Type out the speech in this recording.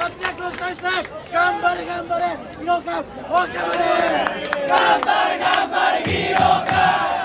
活躍を期待したい。頑張れ頑張れ、疲労感おかわり。頑張れ頑張れ、疲労感。